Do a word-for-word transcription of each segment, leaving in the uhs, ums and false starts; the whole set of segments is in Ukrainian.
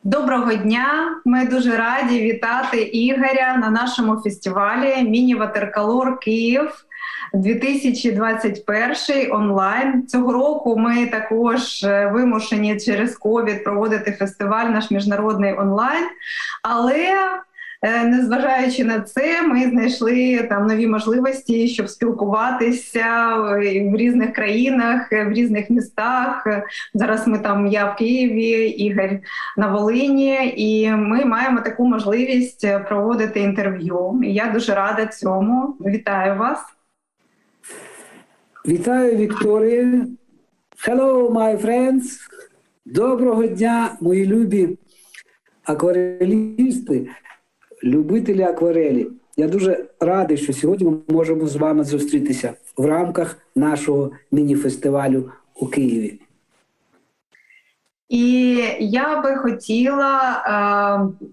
Доброго дня! Ми дуже раді вітати Ігоря на нашому фестивалі «Міні-Ватерколор Київ дві тисячі двадцять перший» онлайн. Цього року ми також вимушені через ковід проводити фестиваль наш міжнародний онлайн, але незважаючи на це, ми знайшли там нові можливості, щоб спілкуватися в різних країнах, в різних містах. Зараз ми там, я в Києві, Ігор на Волині, і ми маємо таку можливість проводити інтерв'ю. І я дуже рада цьому. Вітаю вас. Вітаю, Вікторія. Hello, my friends. Доброго дня, мої любі акварелісти, любителі акварелі. Я дуже радий, що сьогодні ми можемо з вами зустрітися в рамках нашого міні-фестивалю у Києві. І я би хотіла е,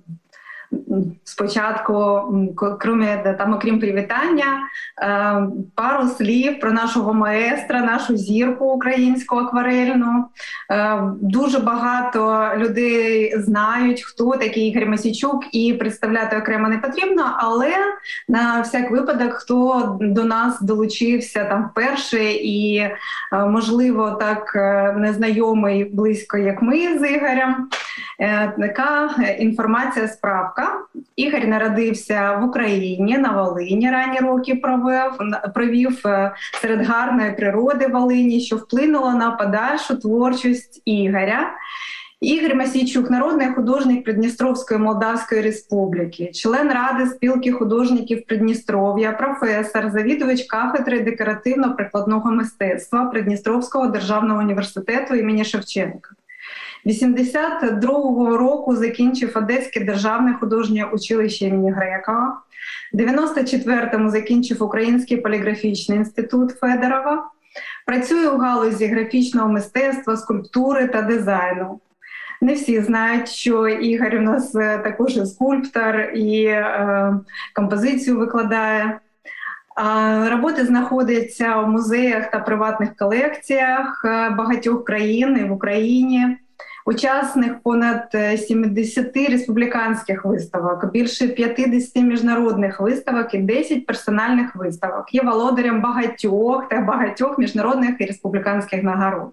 спочатку, крім, там, окрім привітання, е, пару слів про нашого маестра, нашу зірку українську акварельну. Е, дуже багато людей знають, хто такий Ігор Мосійчук, і представляти окремо не потрібно, але на всяк випадок, хто до нас долучився там вперше і, е, можливо, так незнайомий близько, як ми з Ігорем, е, така інформація, справка. Ігор народився в Україні, на Волині, ранні роки провів, провів серед гарної природи Волині, що вплинуло на подальшу творчість Ігоря. Ігор Мосійчук – народний художник Придністровської Молдавської Республіки, член Ради спілки художників Придністров'я, професор, завідувач кафедри декоративно-прикладного мистецтва Придністровського державного університету імені Шевченка. вісімдесят другого року закінчив Одеське державне художнє училище імені Грекова. В дев'яносто четвертому закінчив Український поліграфічний інститут Федорова. Працює у галузі графічного мистецтва, скульптури та дизайну. Не всі знають, що Ігор у нас також і скульптор, і е, композицію викладає. Роботи знаходяться у музеях та приватних колекціях багатьох країн і в Україні. Учасник понад сімдесят республіканських виставок, більше п'ятдесят міжнародних виставок і десять персональних виставок. Є володарем багатьох та багатьох міжнародних і республіканських нагород.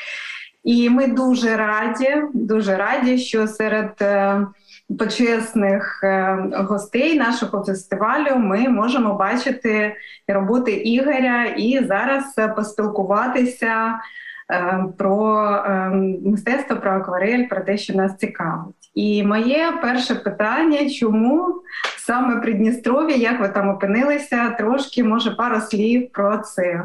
І ми дуже раді, дуже раді, що серед почесних гостей нашого фестивалю ми можемо бачити роботи Ігоря і зараз поспілкуватися про мистецтво, про акварель, про те, що нас цікавить. І моє перше питання, чому саме Придністров'я, як ви там опинилися, трошки, може, пару слів про це.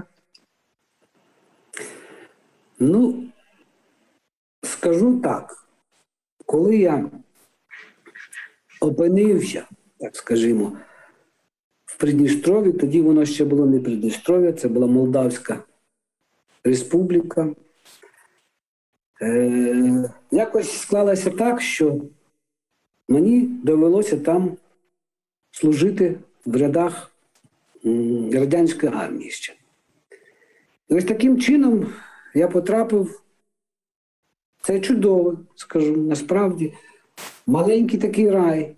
Ну, скажу так, коли я опинився, так скажімо, в Придністров'ї, тоді воно ще було не Придністров'я, це була Молдавська Республіка. Е, якось склалося так, що мені довелося там служити в рядах м, радянської армії ще. І ось таким чином я потрапив, це чудово, скажу, насправді, маленький такий рай.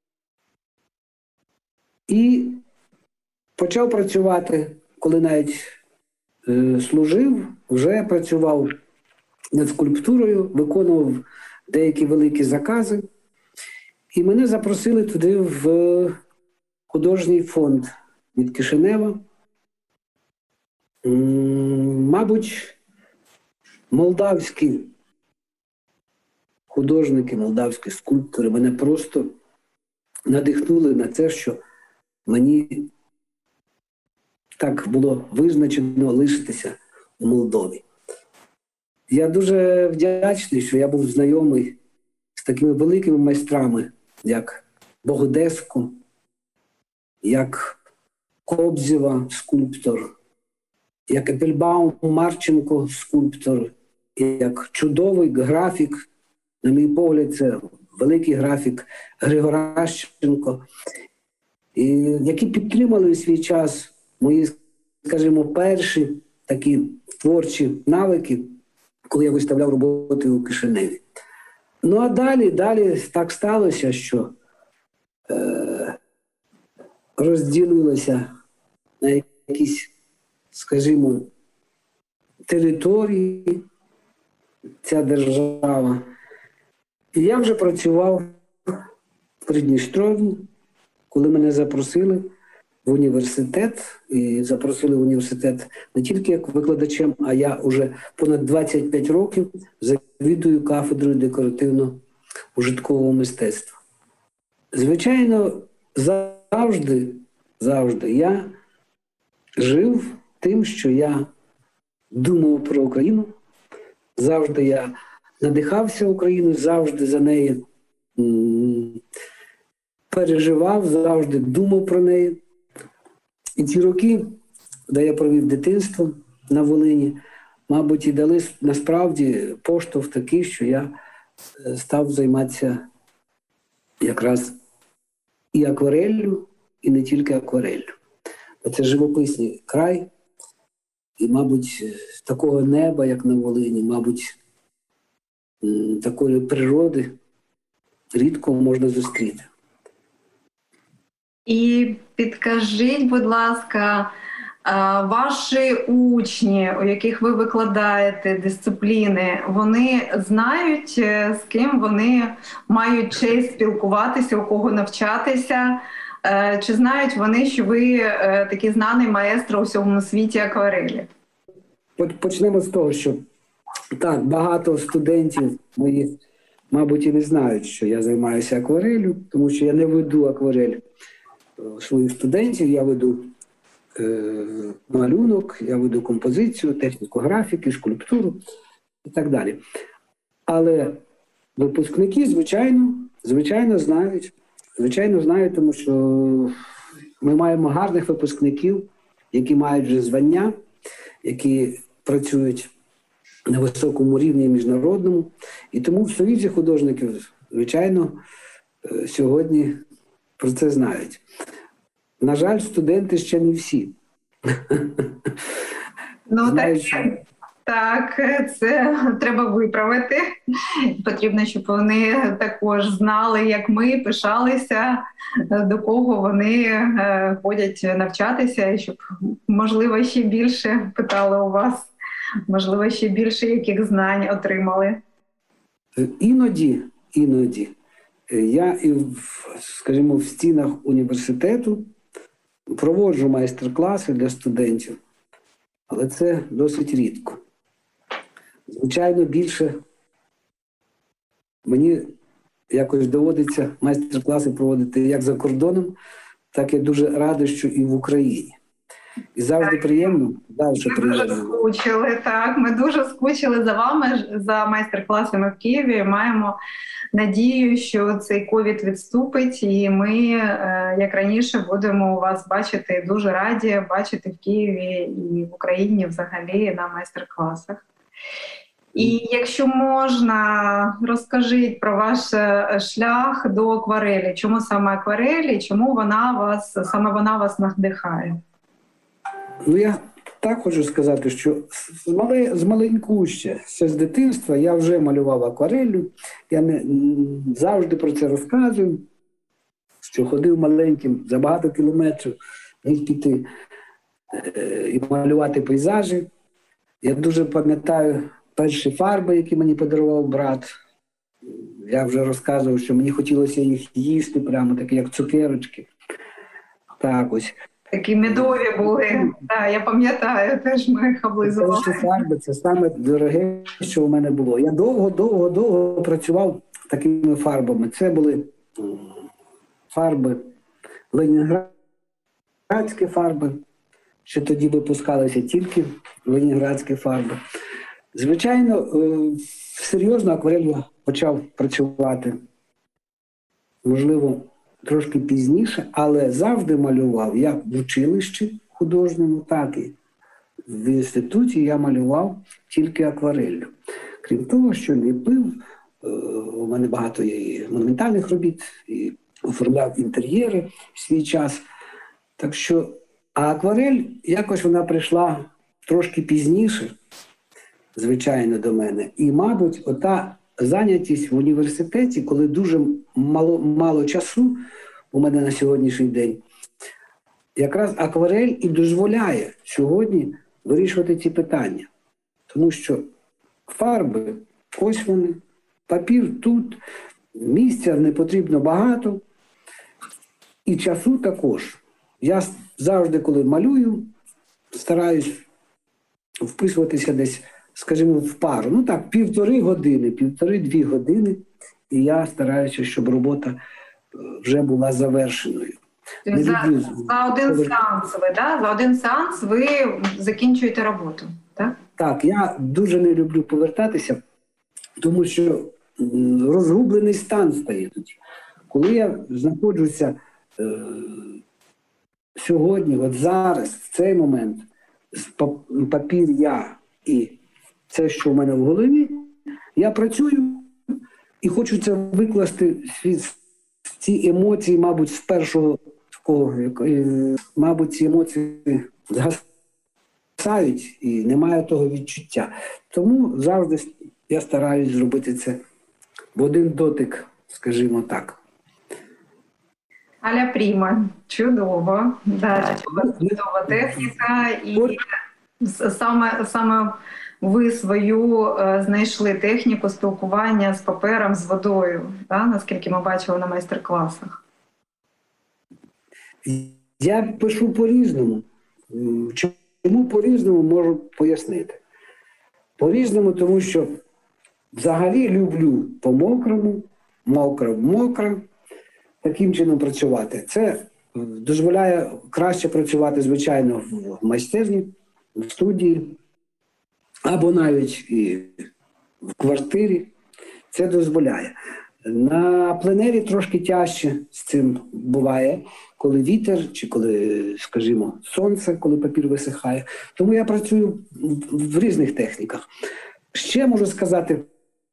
І почав працювати, коли навіть е, служив, вже працював над скульптурою, виконував деякі великі закази. І мене запросили туди в художній фонд від Кишинева. Мабуть, молдавські художники, молдавські скульптори мене просто надихнули на це, що мені так було визначено лишитися у Молдові. Я дуже вдячний, що я був знайомий з такими великими майстрами, як Богодеску, як Кобзєва, скульптор, як Епельбаум Марченко, скульптор, як чудовий графік, на мій погляд, це великий графік Григор Ащенко, і які підтримали у свій час мої, скажімо, перші такі творчі навики, коли я виставляв роботи у Кишиневі. Ну, а далі, далі так сталося, що е, розділилося на якісь, скажімо, території ця держава. І я вже працював в Придністров'ї, коли мене запросили в університет, і запросили в університет не тільки як викладачем, а я вже понад двадцять п'ять років завідую кафедрою декоративно-ужиткового мистецтва. Звичайно, завжди, завжди я жив тим, що я думав про Україну, завжди я надихався Україною, завжди за неї м- переживав, завжди думав про неї. І ці роки, де я провів дитинство на Волині, мабуть, і дали насправді поштовх такий, що я став займатися якраз і аквареллю, і не тільки аквареллю. Це живописний край, і, мабуть, такого неба, як на Волині, мабуть, такої природи рідко можна зустріти. І підкажіть, будь ласка, ваші учні, у яких ви викладаєте дисципліни, вони знають, з ким вони мають честь спілкуватися, у кого навчатися? Чи знають вони, що ви такий знаний маестро у всьому світі акварелі? Почнемо з того, що так, багато студентів моїх, мабуть, і не знають, що я займаюся аквареллю, тому що я не веду акварель своїх студентів, я веду е, малюнок, я веду композицію, техніку графіки, скульптуру і так далі. Але випускники, звичайно, звичайно знають, звичайно знають, тому що ми маємо гарних випускників, які мають вже звання, які працюють на високому рівні міжнародному. І тому в Союзі художників, звичайно, сьогодні про це знають. На жаль, студенти ще не всі. Ну, знають, так, що... так, це треба виправити. Потрібно, щоб вони також знали, як ми, пишалися, до кого вони ходять навчатися, і щоб, можливо, ще більше питали у вас, можливо, ще більше яких знань отримали. Іноді, іноді. Я, і скажімо, в стінах університету проводжу майстер-класи для студентів, але це досить рідко. Звичайно, більше мені якось доводиться майстер-класи проводити як за кордоном, так і дуже радий, що і в Україні. І завжди так. приємно, завжди ми приємно. Ми дуже скучили, так, ми дуже скучили за вами, за майстер-класами в Києві. Маємо надію, що цей ковід відступить, і ми, як раніше, будемо у вас бачити, дуже раді бачити в Києві і в Україні взагалі на майстер-класах. І якщо можна, розкажіть про ваш шлях до акварелі. Чому саме акварелі, чому вона вас, саме вона вас надихає? Ну, я так хочу сказати, що з, мале, з маленьку ще, ще з дитинства я вже малював аквареллю. Я не завжди про це розказую, що ходив маленьким за багато кілометрів, міг піти е, і малювати пейзажі. Я дуже пам'ятаю перші фарби, які мені подарував брат. Я вже розказував, що мені хотілося їх їсти, прямо такі, як цукерочки. Так ось. Такі медові були, так, я пам'ятаю, теж ми їх облизували. Перші фарби – це саме дороге, що у мене було. Я довго-довго-довго працював такими фарбами. Це були фарби, ленінградські фарби, що тоді випускалися тільки ленінградські фарби. Звичайно, серйозно акварель я почав працювати, можливо, трошки пізніше, але завжди малював. Я в училищі художньому, так і в інституті я малював тільки аквареллю. Крім того, що ліпив, у мене багато є монументальних робіт, і оформляв інтер'єри в свій час. Так що, а акварель, якось вона прийшла трошки пізніше, звичайно, до мене. І, мабуть, ота зайнятість в університеті, коли дуже мало, мало часу у мене на сьогоднішній день, якраз акварель і дозволяє сьогодні вирішувати ці питання. Тому що фарби, ось вони, папір тут, місця не потрібно багато, і часу також. Я завжди, коли малюю, стараюсь вписуватися десь, скажімо, в пару. Ну так, півтори години, півтори-дві години, і я стараюся, щоб робота вже була завершеною. За, за один сеанс ви, да? За один сеанс ви закінчуєте роботу, так? Так, я дуже не люблю повертатися, тому що розгублений стан стає тоді. Коли я знаходжуся е, сьогодні, от зараз, в цей момент, папір я і це, що в мене в голові, я працюю і хочу це викласти, ці емоції, мабуть, з першого такого, мабуть, ці емоції згасають і немає того відчуття. Тому завжди я стараюсь зробити це в один дотик, скажімо так. Аля Пріма. Чудово. Да, чудова техніка. І саме, саме ви свою е, знайшли техніку спілкування з папером, з водою, да? Наскільки ми бачили на майстер-класах. Я пишу по-різному. Чому по-різному, можу пояснити. По-різному, тому що взагалі люблю по-мокрому, мокро-мокро, таким чином працювати. Це дозволяє краще працювати, звичайно, в майстерні, в студії, або навіть і в квартирі. Це дозволяє. На пленері трошки тяжче з цим буває, коли вітер, чи коли, скажімо, сонце, коли папір висихає. Тому я працюю в різних техніках. Ще можу сказати,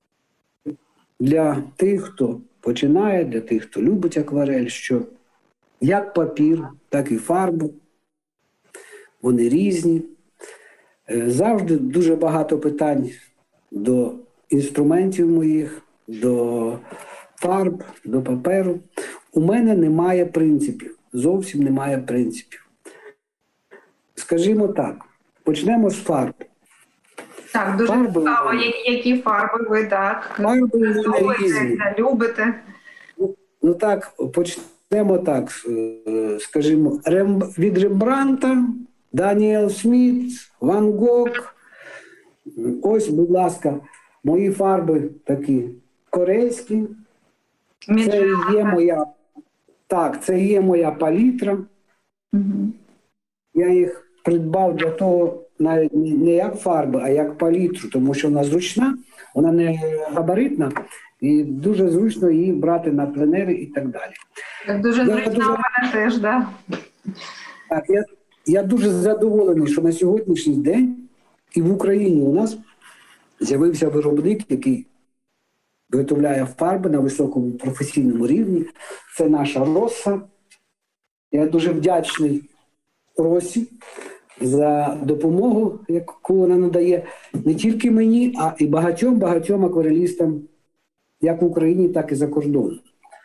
для тих, хто починає, для тих, хто любить акварель, що як папір, так і фарбу, вони різні. Завжди дуже багато питань до інструментів моїх, до фарб, до паперу. У мене немає принципів, зовсім немає принципів. Скажімо так, почнемо з фарб. Так, дуже фарби, цікаво, які, які фарби ви так фарби любите, любите. Ну так, почнемо так, скажімо, Рем... від Рембранта, Даніел Сміт, Ван Гог. Ось, будь ласка, мої фарби такі корейські. Це є моя, так, це є моя палітра. Угу. Я їх придбав для того, навіть не як фарби, а як палітру, тому що вона зручна, вона не габаритна, і дуже зручно її брати на пленери і так далі. Дуже зручно дуже... у мене теж, да. Так, я, я дуже задоволений, що на сьогоднішній день і в Україні у нас з'явився виробник, який виготовляє фарби на високому професійному рівні. Це наша Росса. Я дуже вдячний Росі за допомогу, яку вона надає не тільки мені, а і багатьом-багатьом акварелістам, як в Україні, так і за кордоном.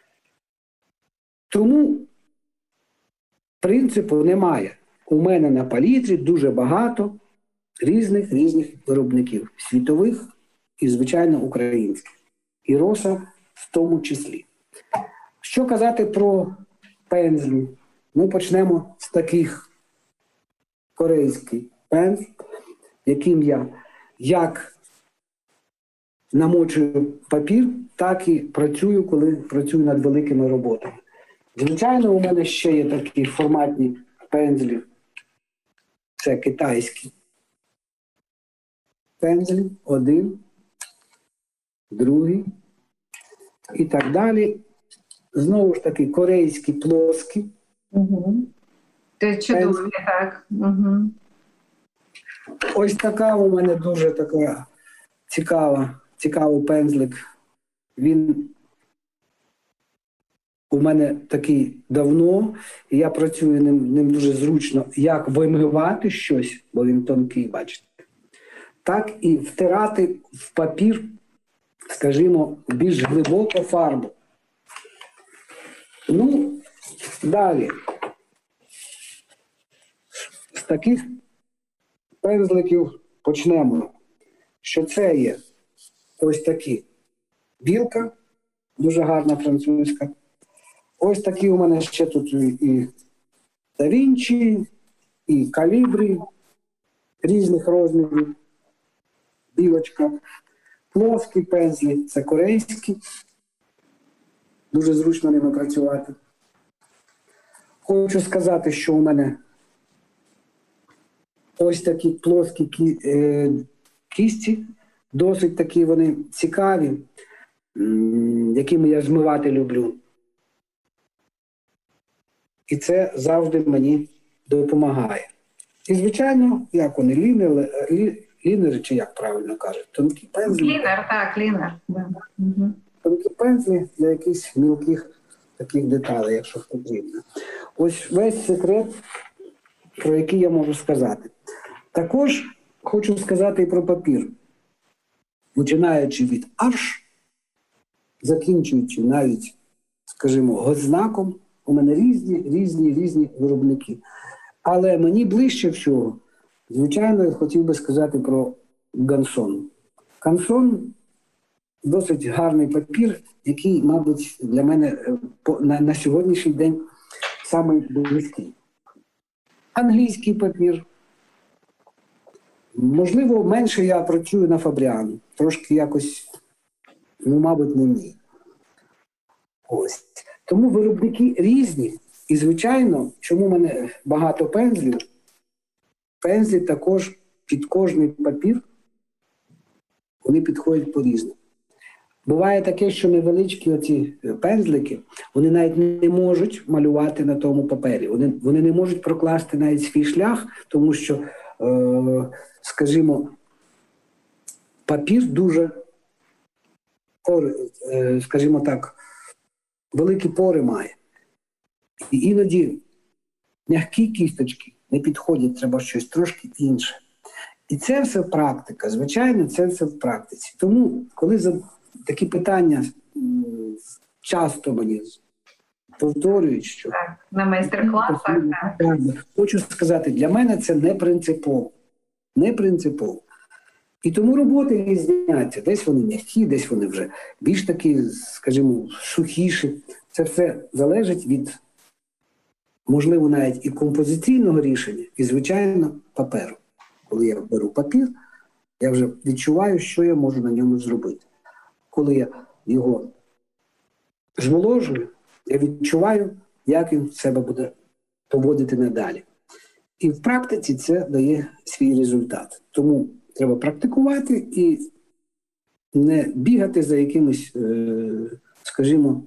Тому принципу немає. У мене на палітрі дуже багато різних різних виробників, світових і, звичайно, українських. І Роса в тому числі. Що казати про пензлі? Ми почнемо з таких корейський пензл, яким я як намочую папір, так і працюю, коли працюю над великими роботами. Звичайно, у мене ще є такі форматні пензлі. Це китайські пензлі. Один, другий і так далі. Знову ж таки, корейські плоскі. Угу. Це чудові, так. Угу. Ось така у мене дуже така цікава, цікавий пензлик. Він у мене такий давно, і я працюю ним, ним дуже зручно, як вимивати щось, бо він тонкий, бачите, так і втирати в папір скажімо, більш глибоку фарбу. Ну, далі. З таких пензликів почнемо. Що це є? Ось такі. Білка, дуже гарна французька. Ось такі у мене ще тут і Да Вінчі, і калібри різних розмірів. Білочка. Плоскі пензлі, це корейські. Дуже зручно ними працювати. Хочу сказати, що у мене ось такі плоскі кі, е, кісті, досить такі вони цікаві, м, якими я змивати люблю. І це завжди мені допомагає. І, звичайно, як вони, лінери, лі, лінери чи як правильно кажуть, тонкі пензлі. Лінер, так, лінер. Да. Угу. Тонкі пензлі для якихось мілких таких деталей, якщо потрібно. Ось весь секрет, про який я можу сказати. Також хочу сказати і про папір. Починаючи від арш, закінчуючи навіть, скажімо, годзнаком, у мене різні, різні, різні виробники. Але мені ближче всього, звичайно, я хотів би сказати про Гансон. Гансон – досить гарний папір, який, мабуть, для мене на, на сьогоднішній день самий близький. Англійський папір. Можливо, менше я працюю на Фабріано. Трошки якось, ну, мабуть, не мій. Ось. Тому виробники різні. І, звичайно, чому в мене багато пензлів, пензлі також під кожний папір, вони підходять по-різному. Буває таке, що невеличкі оці пензлики, вони навіть не можуть малювати на тому папері. Вони, вони не можуть прокласти навіть свій шлях, тому що, е, скажімо, папір дуже, е, скажімо так, великі пори має. І іноді м'які кісточки не підходять, треба щось трошки інше. І це все практика, звичайно, це все в практиці. Тому, коли за такі питання часто мені повторюють, що... Так, на майстер-класах, так. Хочу сказати, для мене це не принципово. Не принципово. І тому роботи різняться. Десь вони м'які, десь вони вже більш такі, скажімо, сухіші. Це все залежить від, можливо, навіть і композиційного рішення, і, звичайно, паперу. Коли я беру папір, я вже відчуваю, що я можу на ньому зробити. Коли я його зволожую, я відчуваю, як він себе буде поводити надалі. І в практиці це дає свій результат. Тому треба практикувати і не бігати за якимись, скажімо,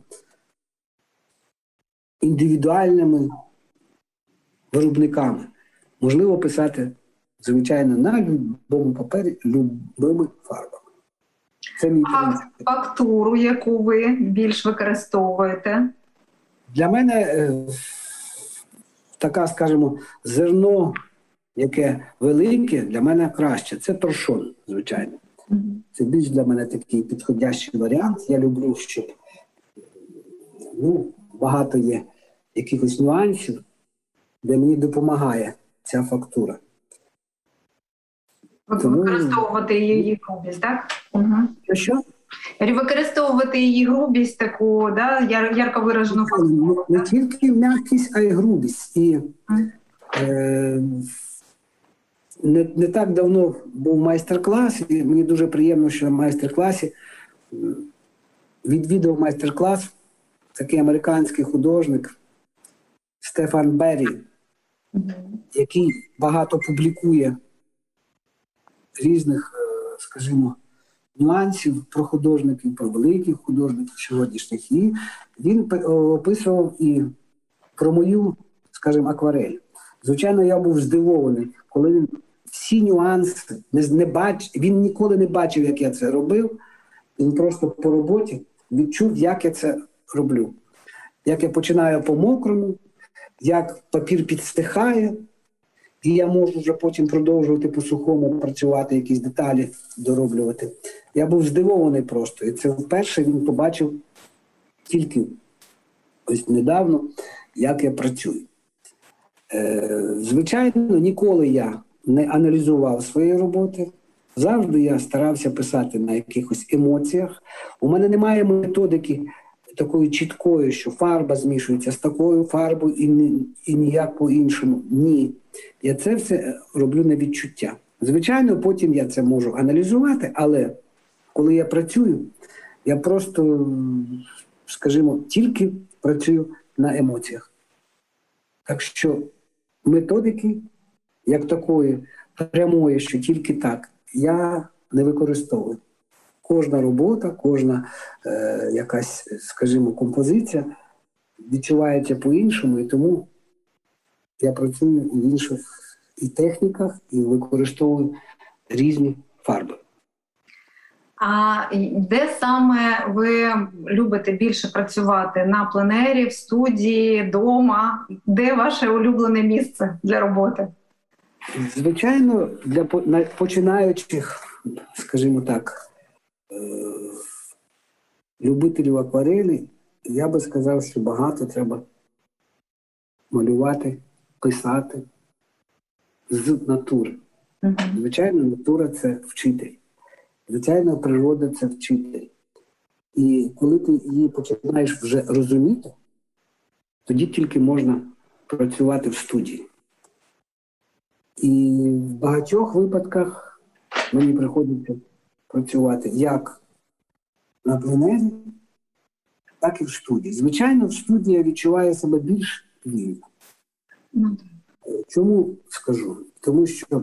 індивідуальними виробниками. Можливо, писати, звичайно, на будь-якому папері любими фарбами. Це мій принцип. Фактуру, яку ви більш використовуєте? Для мене е, така, скажімо, зерно, яке велике, для мене краще. Це торшон, звичайно. Mm-hmm. Це більш для мене такий підходящий варіант. Я люблю, щоб, ну, багато є якихось нюансів, де мені допомагає ця фактура. Тому... Використовувати її грубість, так? Угу. Що? Використовувати її грубість таку, да, яр, ярко виражену фактуру. Не, не тільки м'якість, а й грубість. І mm. е, не, не так давно був майстер-клас, і мені дуже приємно, що на майстер-класі відвідав майстер-клас такий американський художник Стефан Беррі, mm. який багато публікує різних, скажімо, нюансів про художників, про великих художників сьогоднішніх. І він описував і про мою, скажімо, акварель. Звичайно, я був здивований, коли він всі нюанси не, не бачив, він ніколи не бачив, як я це робив. Він просто по роботі відчув, як я це роблю. Як я починаю по-мокрому, як папір підстихає, і я можу вже потім продовжувати по-сухому працювати, якісь деталі дороблювати. Я був здивований просто. І це вперше він побачив тільки ось недавно, як я працюю. Е, звичайно, ніколи я не аналізував свої роботи. Завжди я старався писати на якихось емоціях. У мене немає методики такої чіткої, що фарба змішується з такою фарбою і, ні, і ніяк по-іншому. Ні. Я це все роблю на відчуття. Звичайно, потім я це можу аналізувати, але коли я працюю, я просто, скажімо, тільки працюю на емоціях. Так що методики, як такої прямої, що тільки так, я не використовую. Кожна робота, кожна е, якась, скажімо, композиція відчувається по-іншому, і тому я працюю в інших і техніках, і використовую різні фарби. А де саме ви любите більше працювати? На пленері, в студії, вдома? Де ваше улюблене місце для роботи? Звичайно, для починаючих, скажімо так, любителів акварелі, я би сказав, що багато треба малювати, писати з натури. Uh-huh. Звичайно, натура – це вчитель. Звичайно, природа – це вчитель. І коли ти її починаєш вже розуміти, тоді тільки можна працювати в студії. І в багатьох випадках мені приходиться працювати як на пленері, так і в студії. Звичайно, в студії я відчуваю себе більш вільно. Mm. Чому скажу? Тому що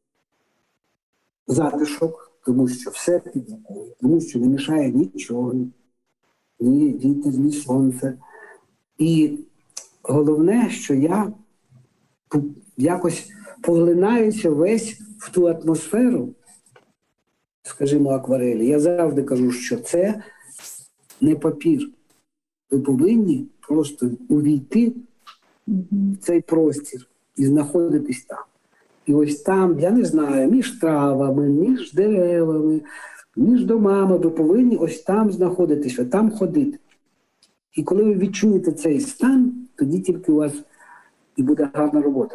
затишок, тому що все під рукою, тому що не мішає нічого, ні вітер, ні сонце. І головне, що я якось поглинаюся весь в ту атмосферу, скажімо, акварелі. Я завжди кажу, що це не папір. Ви повинні просто увійти в цей простір і знаходитись там. І ось там, я не знаю, між травами, між деревами, між домами, ви повинні ось там знаходитися, там ходити. І коли ви відчуєте цей стан, тоді тільки у вас і буде гарна робота.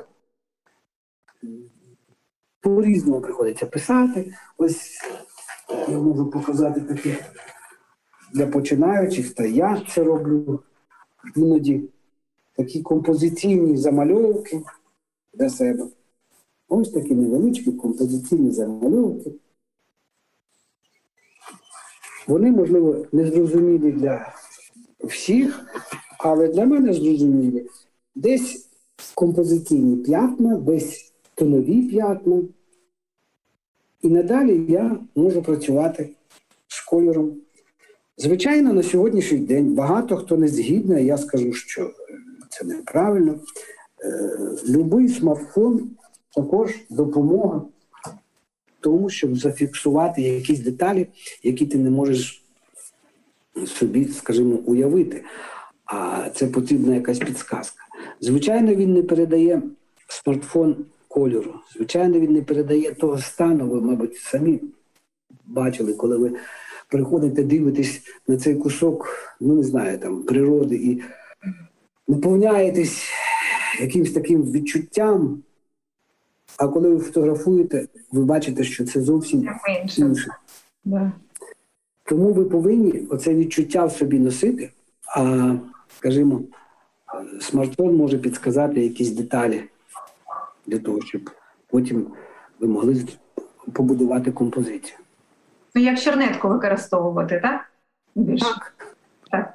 По-різному приходиться писати. Ось я можу показати такі для починаючих, та я це роблю. Іноді такі композиційні замальовки для себе. Ось такі невеличкі композиційні замальовки. Вони, можливо, не зрозумілі для всіх, але для мене зрозумілі. Десь композиційні п'ятна, десь тонові п'ятна. І надалі я можу працювати з кольором. Звичайно, на сьогоднішній день багато хто не згідний, я скажу, що це неправильно. Любий смартфон також допомога тому, щоб зафіксувати якісь деталі, які ти не можеш собі, скажімо, уявити. А це потрібна якась підсказка. Звичайно, він не передає смартфон кольору. Звичайно, він не передає того стану, ви, мабуть, самі бачили, коли ви приходите, дивитесь на цей кусок, ну, не знаю, там, природи і наповняєтесь якимось таким відчуттям, а коли ви фотографуєте, ви бачите, що це зовсім інше. Да. Тому ви повинні оце відчуття в собі носити, а, скажімо, смартфон може підказати якісь деталі для того, щоб потім ви могли побудувати композицію. Ну, як чернетку використовувати, так? Більше. Так. Так.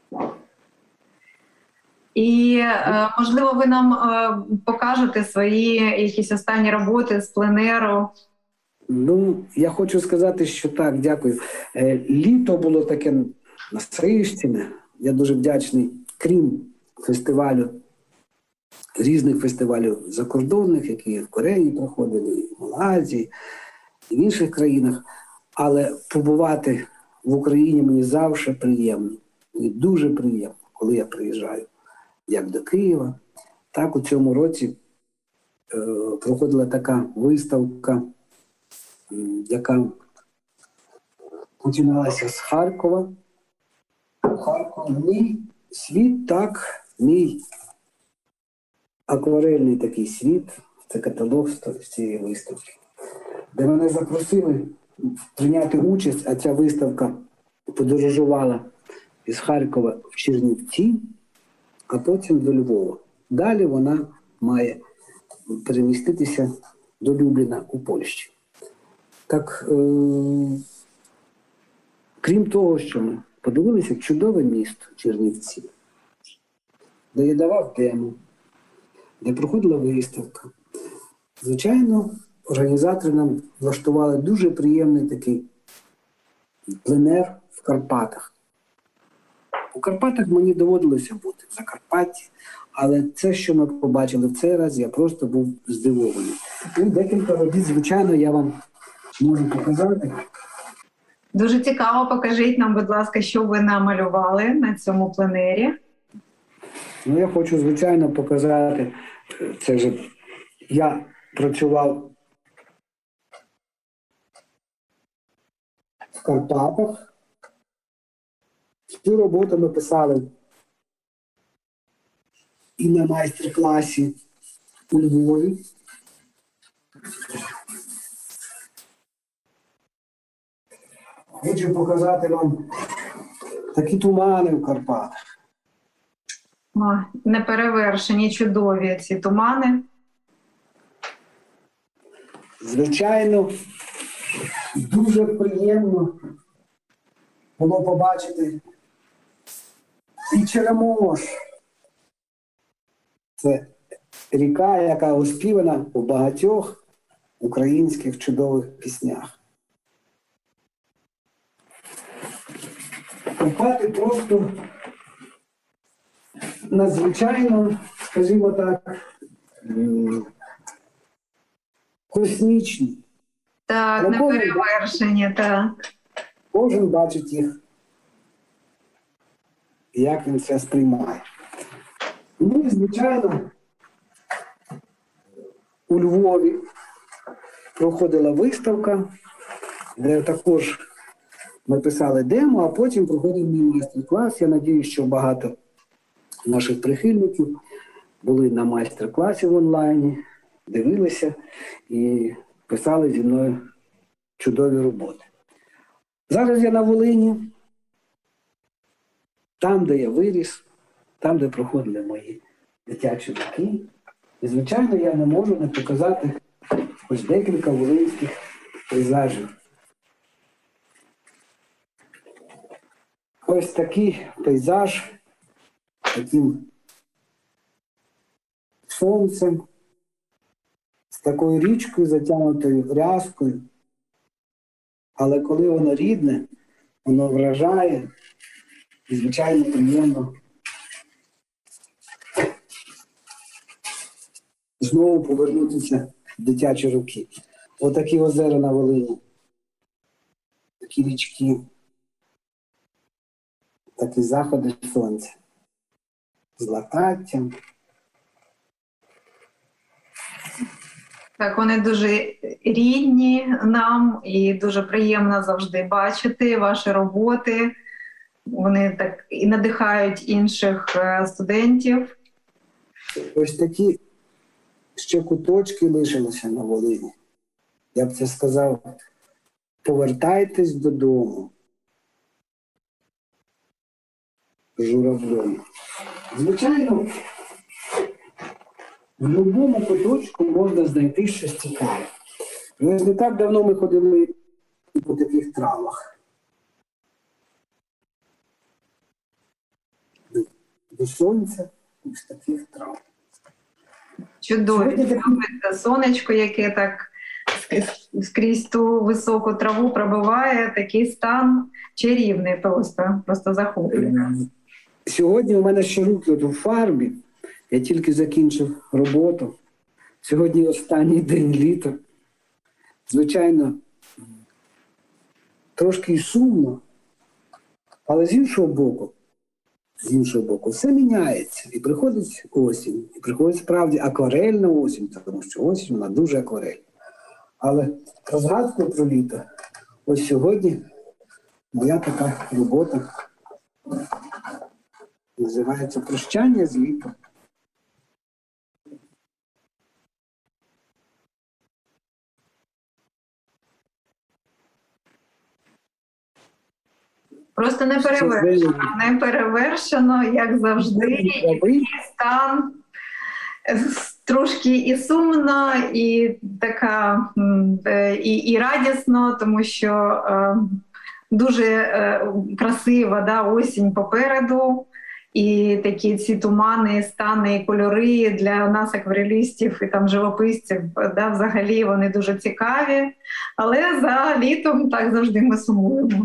І, е, можливо, ви нам е, покажете свої якісь останні роботи з пленеру? Ну, я хочу сказати, що так, дякую. Е, літо було таке насичене. Я дуже вдячний, крім фестивалю, різних фестивалів закордонних, які в Кореї проходили, і в Малайзії, і в інших країнах. Але побувати в Україні мені завжди приємно. Мені дуже приємно, коли я приїжджаю. Як до Києва, так у цьому році е, проходила така виставка, яка починалася з Харкова. Харків мій світ, так, мій акварельний такий світ, це каталог з цієї виставки, де мене запросили прийняти участь, а ця виставка подорожувала із Харкова в Чернівці, а потім до Львова. Далі вона має переміститися до Любліна у Польщі. Так, е- крім того, що ми подивилися чудове місто Чернівці, де я давав тему, де проходила виставка. Звичайно, організатори нам влаштували дуже приємний такий пленер в Карпатах. У Карпатах мені доводилося бути, в Закарпатті, але це, що ми побачили в цей раз, я просто був здивований. І декілька робіт, звичайно, я вам можу показати. Дуже цікаво, покажіть нам, будь ласка, що ви намалювали на цьому пленері. Ну, я хочу, звичайно, показати, це вже я працював в Карпатах. Цю роботу ми писали і на майстер-класі у Львові. Хочу показати вам такі тумани в Карпатах. О, неперевершені, чудові ці тумани. Звичайно, дуже приємно було побачити і Черемош. Це ріка, яка оспівана у багатьох українських чудових піснях. Карпати просто надзвичайно, скажімо так, космічні. Так, неперевершені, так. Кожен бачить їх, як він це сприймає. Ну і, звичайно, у Львові проходила виставка, де також ми писали демо, а потім проходив мій майстер-клас. Я сподіваюся, що багато наших прихильників були на майстер-класі в онлайні, дивилися і писали зі мною чудові роботи. Зараз я на Волині, там, де я виріс, там, де проходили мої дитячі роки. І, звичайно, я не можу не показати ось декілька волинських пейзажів. Ось такий пейзаж, таким сонцем, з такою річкою, затягнутою рязкою. Але коли воно рідне, воно вражає і, звичайно, приємно знову повернутися в дитячі роки. Отакі озера на Волині, такі річки, такі заходи сонця з лататтям. Так, вони дуже рідні нам і дуже приємно завжди бачити ваші роботи. Вони так і надихають інших студентів. Ось такі ще куточки лишилися на Волині. Я б це сказав, повертайтесь додому. Журавлем. Звичайно, в будь-якому куточку можна знайти щось цікаве. Ось не так давно ми ходили по таких травах. До, до сонця ось таких трав. Чудові. Таке сонечко, яке так скрізь ту високу траву пробиває, такий стан чарівний просто, просто захоплює. Сьогодні у мене ще руки от у фарбі. Я тільки закінчив роботу. Сьогодні останній день літа. Звичайно, трошки й сумно, але з іншого боку, з іншого боку, все міняється. І приходить осінь. І приходить справді акварельна осінь, тому що осінь вона дуже акварельна. Але розгадку про літо ось сьогодні моя така робота називається «Прощання з літом». Просто не перевершено, не перевершено, як завжди, і стан трошки і сумно, і така і, і радісно, тому що е, дуже е, красива, да, осінь попереду, і такі ці тумани, стани і кольори для нас, акварелістів і там живописців, да, взагалі вони дуже цікаві, але за літом так завжди ми сумуємо.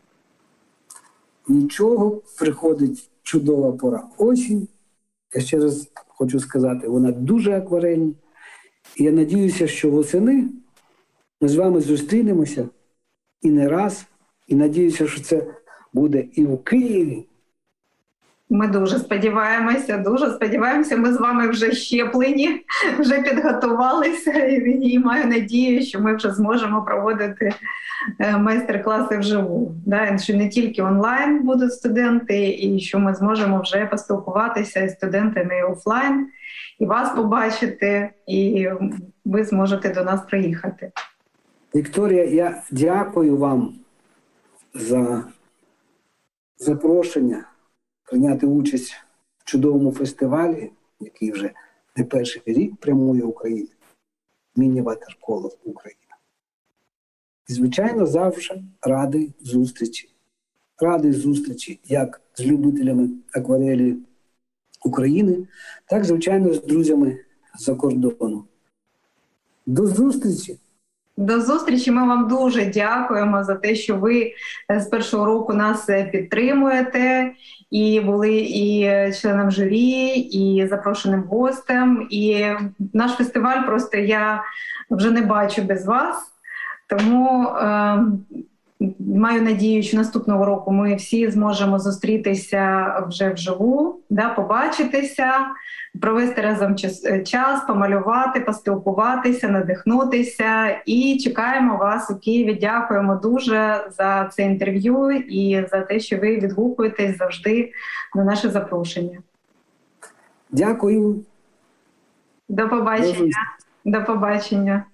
Нічого, приходить чудова пора осінь. Я ще раз хочу сказати, вона дуже акварельна. І я надіюся, що восени ми з вами зустрінемося і не раз. І надіюся, що це буде і в Києві. Ми дуже сподіваємося, дуже сподіваємося. Ми з вами вже щеплені, вже підготувалися. І маю надію, що ми вже зможемо проводити майстер-класи вживу. Да? Що не тільки онлайн будуть студенти, і що ми зможемо вже поспілкуватися з студентами і офлайн, і вас побачити, і ви зможете до нас приїхати. Вікторія, я дякую вам за запрошення прийняти участь в чудовому фестивалі, який вже не перший рік прямує Україна, міні-ватерполо Україна. І, звичайно, завжди радий зустрічі. Радий зустрічі як з любителями акварелі України, так, звичайно, з друзями за кордону. До зустрічі! До зустрічі. Ми вам дуже дякуємо за те, що ви з першого року нас підтримуєте, і були і членом журі, і запрошеним гостем. І наш фестиваль просто я вже не бачу без вас. Тому е, маю надію, що наступного року ми всі зможемо зустрітися вже вживу, да, побачитися, провести разом час, час, помалювати, поспілкуватися, надихнутися. І чекаємо вас у Києві. Дякуємо дуже за це інтерв'ю і за те, що ви відгукуєтесь завжди на наше запрошення. Дякую. До побачення. До побачення.